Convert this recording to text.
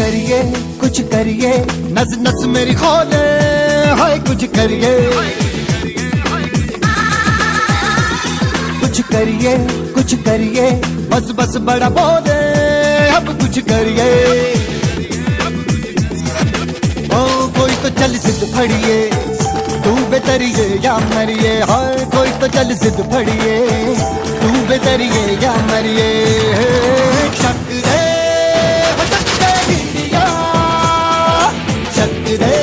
कुछ करिए, नस नस मेरी खोले, हाय कुछ करिए, कुछ करिए, बस बस बड़ा बोले, अब कुछ करिए। ओ कोई तो चल जिद फड़िए, तू बेतरिए या मरिए, हाय कोई तो चल जिद फड़िए, तू बेतरिए या मरिए। शक दे, शक दे,